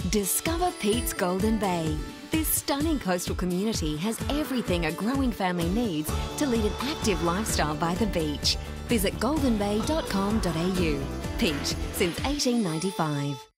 Discover Pete's Golden Bay. This stunning coastal community has everything a growing family needs to lead an active lifestyle by the beach. Visit goldenbay.com.au. Pete, since 1895.